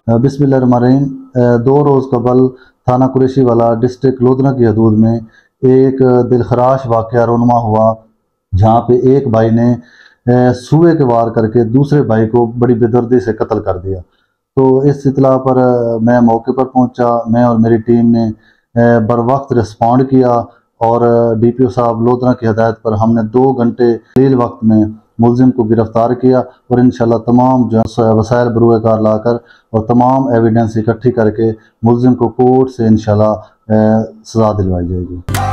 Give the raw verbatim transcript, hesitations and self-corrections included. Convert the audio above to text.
بسم اللہ الرحمن الرحیم۔ دو روز قبل تھانہ قریشی والا ڈسٹرکٹ لودھنا کی حدود میں ایک دلخراش واقعہ رونما ہوا، جہاں پہ ایک بھائی نے سوئے کے وار کر کے دوسرے بھائی کو بڑی بے دردی سے قتل کر دیا۔ تو اس اطلاع پر میں موقع پر پہنچا، میں اور میری ٹیم نے بر وقت رسپونڈ کیا اور ڈی پی او صاحب لودھنا کی ہدایت پر ہم نے دو گھنٹے قلیل وقت میں ملزم کو گرفتار کیا اور انشاءاللہ تمام جو وسائل بروئے کار لا کر اور تمام ایویڈنس اکٹھی کر کے ملزم کو کورٹ سے انشاءاللہ سزا دلوائی جائے گی۔